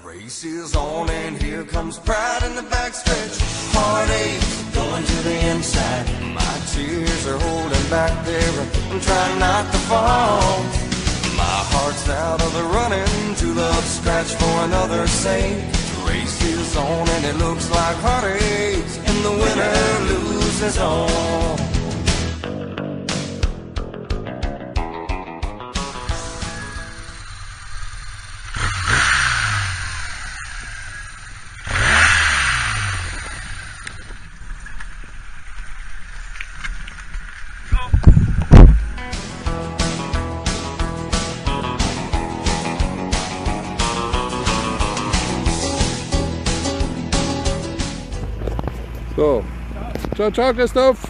Race is on and here comes pride in the backstretch. Heartache going to the inside. My tears are holding back there. I'm trying not to fall. My heart's out of the running. True love scratch for another sake. Race is on and it looks like heartache, and the winner loses all. So, ciao, ciao Christophe.